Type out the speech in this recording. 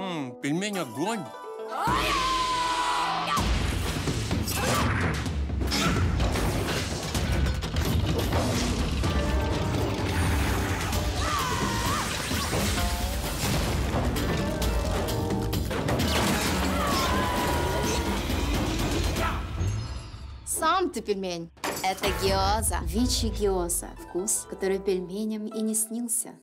Пельмень огонь. Сам ты пельмень. Это гиоза. ВИЧИ GYOZA. Вкус, который пельменям и не снился.